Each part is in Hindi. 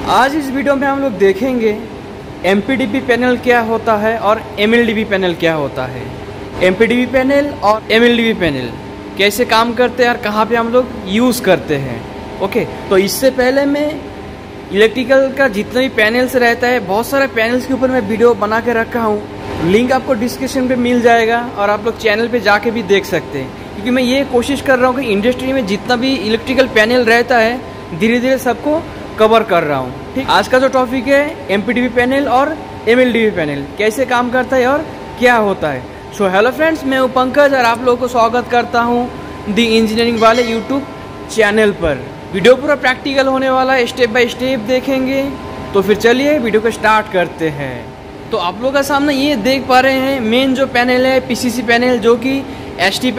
आज इस वीडियो में हम लोग देखेंगे एमपीडीबी पैनल क्या होता है और एमएलडीबी पैनल क्या होता है। एमपीडीबी पैनल और एमएलडीबी पैनल कैसे काम करते हैं और कहाँ पे हम लोग यूज़ करते हैं। ओके, तो इससे पहले मैं इलेक्ट्रिकल का जितना भी पैनल्स रहता है, बहुत सारे पैनल्स के ऊपर मैं वीडियो बना के रखा हूँ। लिंक आपको डिस्क्रिप्शन पे मिल जाएगा और आप लोग चैनल पे जाके भी देख सकते हैं, क्योंकि मैं ये कोशिश कर रहा हूँ कि इंडस्ट्री में जितना भी इलेक्ट्रिकल पैनल रहता है धीरे धीरे सबको कवर कर रहा हूँ। ठीक, आज का जो टॉपिक है एमपीडीबी पैनल और एमएलडीबी पैनल कैसे काम करता है और क्या होता है। सो हेलो फ्रेंड्स, मैं हूँ पंकज और आप लोगों को स्वागत करता हूँ दी इंजीनियरिंग वाले यूट्यूब चैनल पर। वीडियो पूरा प्रैक्टिकल होने वाला है, स्टेप बाय स्टेप देखेंगे। तो फिर चलिए वीडियो को स्टार्ट करते हैं। तो आप लोगों का सामने ये देख पा रहे हैं मेन जो पैनल है पीसीसी पैनल, जो कि एसटी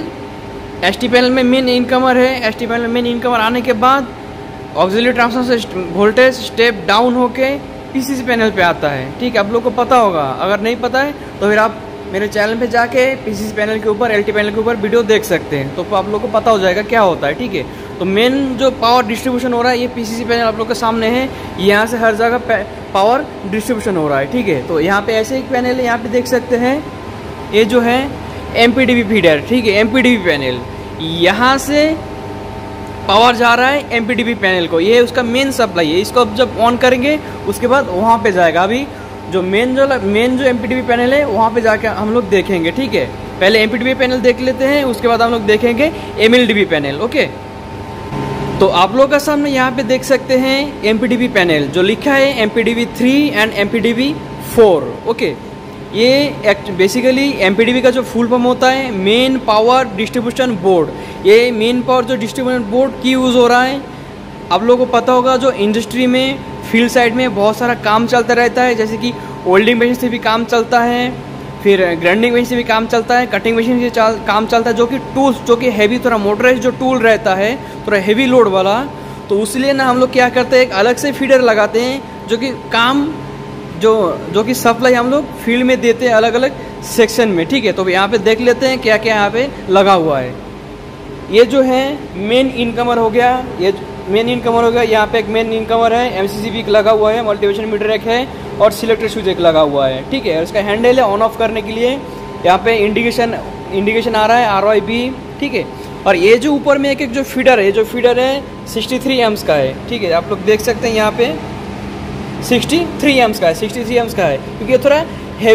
पैनल में मेन इनकमर है। एसटी पैनल में मेन इनकमर आने के बाद ऑक्सिलरी ट्रांसफार्मर से वोल्टेज स्टेप डाउन होके पीसीसी पैनल पे आता है। ठीक है, आप लोग को पता होगा। अगर नहीं पता है तो फिर आप मेरे चैनल पे जाके पीसीसी पैनल के ऊपर, एलटी पैनल के ऊपर वीडियो देख सकते हैं, तो आप लोग को पता हो जाएगा क्या होता है। ठीक है, तो मेन जो पावर डिस्ट्रीब्यूशन हो रहा है ये पीसीसी पैनल आप लोग के सामने है। यहाँ से हर जगह पावर डिस्ट्रीब्यूशन हो रहा है। ठीक है, तो यहाँ पे ऐसे एक पैनल है, यहाँ पे देख सकते हैं ये जो है एमपीडीबी फीडर। ठीक है, एमपीडीबी पैनल, यहाँ से पावर जा रहा है एमपीडीबी पैनल को, ये उसका मेन सप्लाई है। इसको अब जब ऑन करेंगे उसके बाद वहाँ पे जाएगा। अभी जो मेन जो एमपीडीबी पैनल है वहाँ पे जाके हम लोग देखेंगे। ठीक है, पहले एमपीडीबी पैनल देख लेते हैं, उसके बाद हम लोग देखेंगे एमएलडीबी पैनल। ओके, तो आप लोग का सामने यहाँ पे देख सकते हैं एमपीडीबी पैनल जो लिखा है एमपीडीबी 3 एंड एमपीडीबी 4। ओके, ये बेसिकली एमपीडीबी का जो फुल फॉर्म होता है मेन पावर डिस्ट्रीब्यूशन बोर्ड। ये मेन पावर जो डिस्ट्रीब्यूशन बोर्ड की यूज़ हो रहा है, आप लोगों को पता होगा जो इंडस्ट्री में फील्ड साइड में बहुत सारा काम चलता रहता है, जैसे कि ओल्डिंग मशीन से भी काम चलता है, फिर ग्राइंडिंग मशीन से भी काम चलता है, कटिंग मशीन से काम चलता है, जो कि टूल्स, जो कि हैवी थोड़ा मोटराइज जो टूल रहता है थोड़ा हैवी लोड वाला। तो इसलिए ना हम लोग क्या करते हैं, एक अलग से फीडर लगाते हैं जो कि काम जो कि सप्लाई हम लोग फील्ड में देते हैं अलग अलग सेक्शन में। ठीक है, तो यहाँ पे देख लेते हैं क्या क्या यहाँ पे लगा हुआ है। ये जो है मेन इनकमर हो गया, ये मेन इनकमर हो गया। यहाँ पे एक मेन इनकमर है, एमसीसीबी लगा हुआ है, मल्टीवेशन मीटर एक है और सिलेक्टर स्विच एक लगा हुआ है। ठीक है, इसका हैंडल है ऑन ऑफ करने के लिए। यहाँ पे इंडिकेशन आ रहा है RYB। ठीक है, और ये जो ऊपर में एक जो फीडर है, जो फीडर है 63 एम्स का है। ठीक है, आप लोग देख सकते हैं यहाँ पे 63 एम्स का है, 63 एम्स का है, क्योंकि ये थोड़ा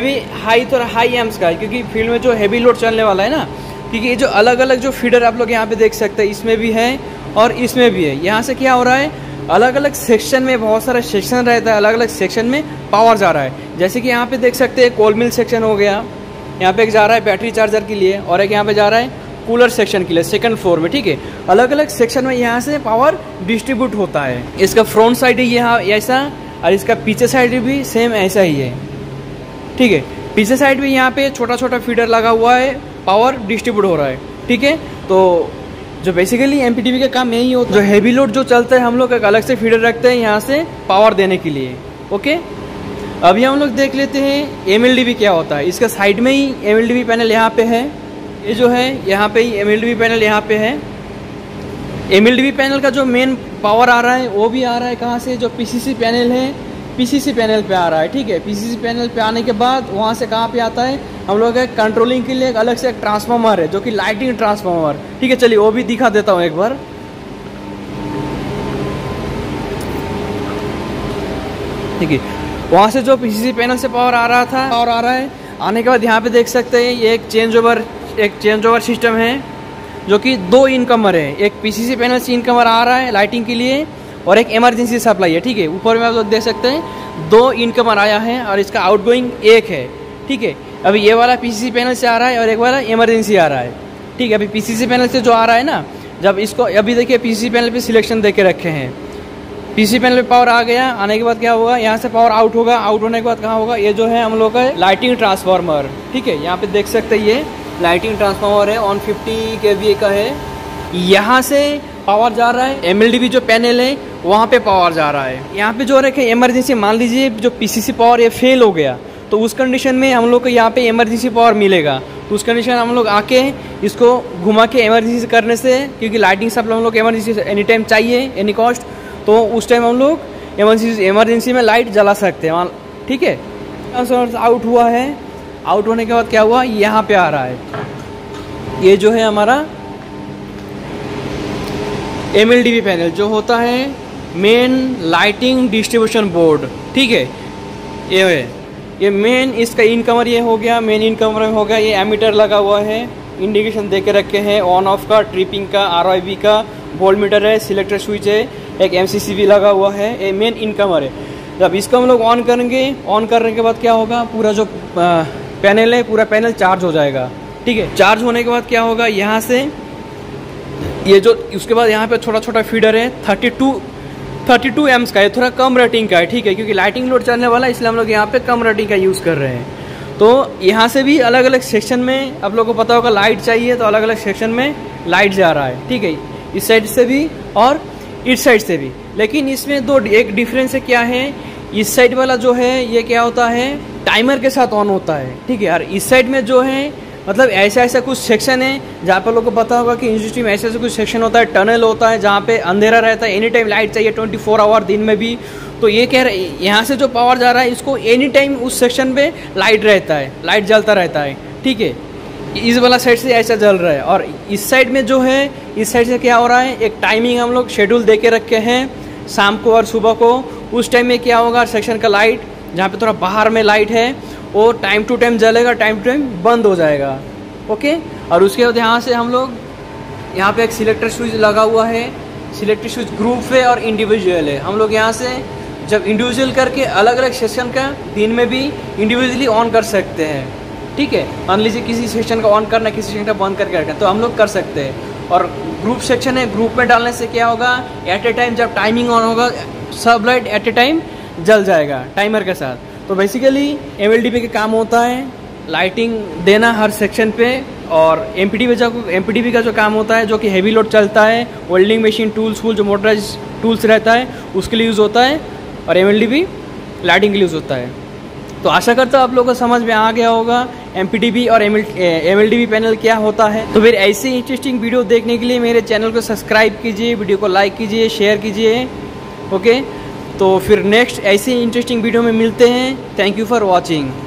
हाई एम्स का है, क्योंकि फील्ड में जो हैवी लोड चलने वाला है ना। क्योंकि ये जो अलग अलग जो फीडर आप लोग यहाँ पे देख सकते हैं, इसमें भी है और इसमें भी है। यहाँ से क्या हो रहा है, अलग अलग सेक्शन में बहुत सारा सेक्शन रहता है, अलग अलग सेक्शन में पावर जा रहा है। जैसे कि यहाँ पे देख सकते हैं कोल मिल सेक्शन हो गया, यहाँ पे एक जा रहा है बैटरी चार्जर के लिए और एक यहाँ पे जा रहा है कूलर सेक्शन के लिए सेकंड फ्लोर में। ठीक है, अलग अलग सेक्शन में यहाँ से पावर डिस्ट्रीब्यूट होता है। इसका फ्रंट साइड यहाँ ऐसा और इसका पीछे साइड भी सेम ऐसा ही है। ठीक है, पीछे साइड भी यहाँ पे छोटा छोटा फीडर लगा हुआ है, पावर डिस्ट्रीब्यूट हो रहा है। ठीक है, तो जो बेसिकली एमपीडीबी का काम यही होता है, जो हैवी लोड जो चलता है हम लोग एक अलग से फीडर रखते हैं यहाँ से पावर देने के लिए। ओके, अभी हम लोग देख लेते हैं एमएलडीबी क्या होता है। इसका साइड में ही एमएलडीबी पैनल यहाँ पे है, ये जो है यहाँ पे ही एमएलडीबी पैनल यहाँ पे है। एमएलडीबी पैनल का जो मेन पावर आ रहा है वो भी आ रहा है कहाँ से, जो पीसीसी पैनल है, पीसीसी पैनल पे आ रहा है। ठीक है, पीसीसी पैनल पे आने के बाद वहाँ से कहाँ पे आता है, हम लोग कंट्रोलिंग के लिए एक अलग से एक ट्रांसफार्मर है जो कि लाइटिंग ट्रांसफार्मर। ठीक है, चलिए वो भी दिखा देता हूँ एक बार। ठीक है, वहाँ से जो पीसीसी पैनल से पावर आ रहा था और आ रहा है, आने के बाद यहाँ पे देख सकते हैं ये एक चेंज ओवर सिस्टम है, जो कि 2 इनकमर है। एक पीसीसी पैनल से इनकमर आ रहा है लाइटिंग के लिए और एक इमरजेंसी सप्लाई है। ठीक है, ऊपर में आप लोग देख सकते हैं 2 इनकमर आया है और इसका आउटगोइंग एक है। ठीक है, अभी ये वाला पीसीसी पैनल से आ रहा है और एक वाला इमरजेंसी आ रहा है। ठीक है, अभी पीसीसी पैनल से जो आ रहा है ना, जब इसको अभी देखिए पीसीसी पैनल पे सिलेक्शन दे के रखे हैं, पीसीसी पैनल पे पावर आ गया, आने के बाद क्या होगा, यहाँ से पावर आउट होगा, आउट होने के बाद कहाँ होगा, ये जो है हम लोग का लाइटिंग ट्रांसफार्मर। ठीक है, यहाँ पे देख सकते हैं ये लाइटिंग ट्रांसफार्मर है, 150 kVA का है। यहाँ से पावर जा रहा है, एमएलडीबी जो पैनल है वहाँ पे पावर जा रहा है। यहाँ पे जो रखे इमरजेंसी, मान लीजिए जो पीसीसी पावर ये फेल हो गया, तो उस कंडीशन में हम लोग को यहाँ पे इमरजेंसी पावर मिलेगा। तो उस कंडीशन हम लोग आके इसको घुमा के इमरजेंसी करने से, क्योंकि लाइटिंग सब हम लोग इमरजेंसी एनी टाइम चाहिए, एनी कॉस्ट, तो उस टाइम हम लोग इमरजेंसी में लाइट जला सकते हैं वहाँ, ठीक है। सोर्स आउट हुआ है, आउट होने के बाद क्या हुआ, यहाँ पे आ रहा है, ये जो है हमारा MLDB पैनल जो होता है मेन लाइटिंग डिस्ट्रीब्यूशन बोर्ड, ठीक है। ये है, ये मेन इसका इनकमर ये हो गया, मेन इनकमर हो गया। ये एमीटर लगा हुआ है, इंडिकेशन दे के रखे हैं ऑन ऑफ का, ट्रिपिंग का, ROIB का, वोल्ट मीटर है, सिलेक्टर स्विच है, एक MCC भी लगा हुआ है। ये मेन इनकमर है। जब इसको हम लोग ऑन करेंगे, ऑन करने के बाद क्या होगा, पूरा जो पैनल है पूरा पैनल चार्ज हो जाएगा, ठीक है। चार्ज होने के बाद क्या होगा, यहाँ से ये जो उसके बाद यहाँ पे छोटा छोटा फीडर है 32 एम्स का है, थोड़ा कम रेटिंग का है, ठीक है, क्योंकि लाइटिंग लोड चलने वाला है इसलिए हम लोग यहाँ पे कम रेटिंग का यूज़ कर रहे हैं। तो यहाँ से भी अलग अलग सेक्शन में आप लोगों को पता होगा लाइट चाहिए तो अलग अलग सेक्शन में लाइट जा रहा है, ठीक है, इस साइड से भी और इस साइड से भी। लेकिन इसमें एक डिफरेंस है, क्या है, इस साइड वाला जो है ये क्या होता है टाइमर के साथ ऑन होता है, ठीक है। और इस साइड में जो है मतलब ऐसा कुछ सेक्शन है जहाँ पर लोगों को पता होगा कि इंडस्ट्री में ऐसे कुछ सेक्शन होता है, टनल होता है जहाँ पे अंधेरा रहता है, एनी टाइम लाइट चाहिए 24 आवर दिन में भी। तो ये कह रहे यहाँ से जो पावर जा रहा है इसको एनी टाइम उस सेक्शन पे लाइट रहता है, लाइट जलता रहता है, ठीक है। इस वाला साइड से ऐसा जल रहा है। और इस साइड में जो है, इस साइड से क्या हो रहा है, एक टाइमिंग हम लोग शेड्यूल दे के रखे हैं शाम को और सुबह को। उस टाइम में क्या होगा, सेक्शन का लाइट जहाँ पे थोड़ा बाहर में लाइट है वो टाइम टू टाइम जलेगा, टाइम टू टाइम बंद हो जाएगा, ओके। और उसके बाद यहाँ से हम लोग यहाँ पे एक सिलेक्टर स्विच लगा हुआ है, सिलेक्टर स्विच ग्रुप है और इंडिविजुअल है। हम लोग यहाँ से जब इंडिविजुअल करके अलग अलग सेक्शन का दिन में भी इंडिविजुअली ऑन कर सकते हैं, ठीक है। मान लीजिए किसी सेक्शन का ऑन करना है, किसी सेक्शन का बंद करके रखना है, तो हम लोग कर सकते हैं। और ग्रुप सेक्शन है, ग्रुप में डालने से क्या होगा, एट ए टाइम जब टाइमिंग ऑन होगा सब लाइट एट ए टाइम जल जाएगा टाइमर के साथ। तो बेसिकली MLDB का काम होता है लाइटिंग देना हर सेक्शन पे। और MPDB का जो काम होता है जो कि हैवी लोड चलता है, वेल्डिंग मशीन टूल्स जो मोटराइज टूल्स रहता है उसके लिए यूज़ होता है, और MLDB लाइटिंग के लिए यूज़ होता है। तो आशा करता हूँ आप लोगों को समझ में आ गया होगा MPDB और MLDB पैनल क्या होता है। तो फिर ऐसे इंटरेस्टिंग वीडियो देखने के लिए मेरे चैनल को सब्सक्राइब कीजिए, वीडियो को लाइक कीजिए, शेयर कीजिए, ओके। तो फिर नेक्स्ट ऐसे इंटरेस्टिंग वीडियो में मिलते हैं। Thank you for watching.